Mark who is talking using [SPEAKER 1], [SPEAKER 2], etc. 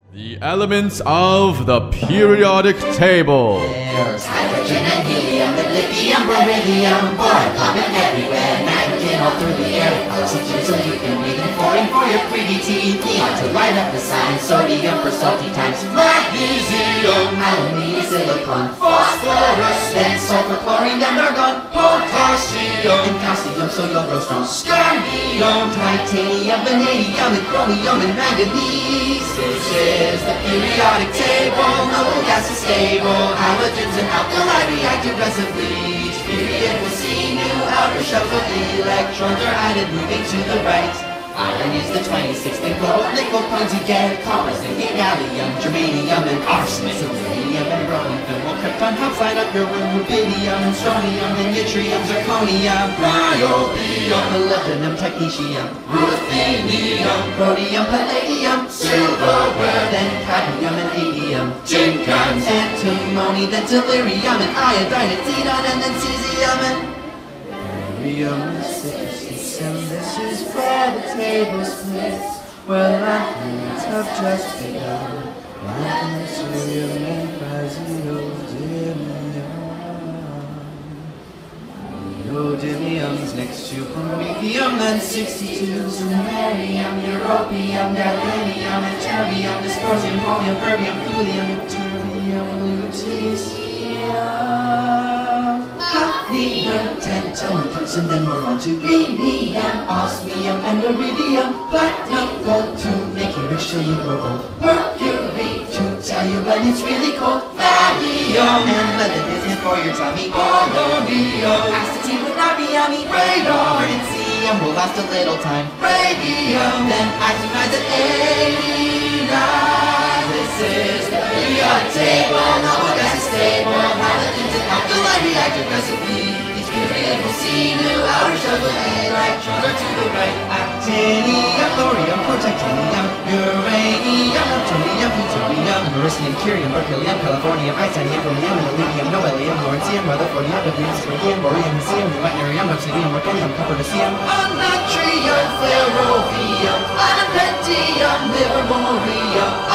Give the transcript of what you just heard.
[SPEAKER 1] The elements of the periodic table.
[SPEAKER 2] There's hydrogen and helium, and lithium, beryllium, boron, carbon everywhere, nitrogen all through the air, oxygen so you can breathe, and fluorine for your pretty teeth, neon to light up the sign, sodium for salty times, magnesium, aluminum, silicon, phosphorus, then sulfur, chlorine, then argon, potassium, and calcium so you'll grow strong, scandium, titanium, vanadium, and chromium, and manganese. This is the periodic table, no gas is stable, halogens and alkali react aggressively. Each period will see new outer shells of electrons are added, moving to the right. Iron is the 26th, and cobalt, nickel, coins you get, copper, zinc, gallium, germanium, and arsenic, selenium, and bromine, thermal, krypton, outside of your room, rubidium, and strontium, and yttrium, zirconium, niobium, molybdenum, technetium, ruthenium, rhodium, palladium, silverware, then cadmium and iridium, tin cans, antimony, then tellurium, and iodine, and xenon, and then cesium, and barium, and this is where the table splits, where lions have just begun, magnesium and praseodymium. Neodymium's next to promethium, then 62, samarium, europium, gadolinium, and terbium, dysprosium, holmium, erbium, thulium, terbium, lutetium. Hafnium, tantalum, tungsten, then we're on to rhenium, osmium, and iridium, platinum, gold to make you rich till you grow old, mercury to tell you when it's really cold, thallium, and lead is for your tummy, polonium, astatine would not be yummy, radar, and cesium will last a little time, radium, then isonides at 89. This is the periodic table, no gas is stable, halogens and alkali react aggressively. Each period will see new outer shells of electrons are to the right. Actinium, thorium, protactinium, uranium, neptunium, plutonium, americium, curium, berkelium, californium, titanium, chromium, molybdenum, nobelium, lawrencium, rutherfordium, rubidium, scandium, borium, hesium, neodymium, obsidium, mercurium, copernicium, natrium, flerovium, anapentium, livermorium.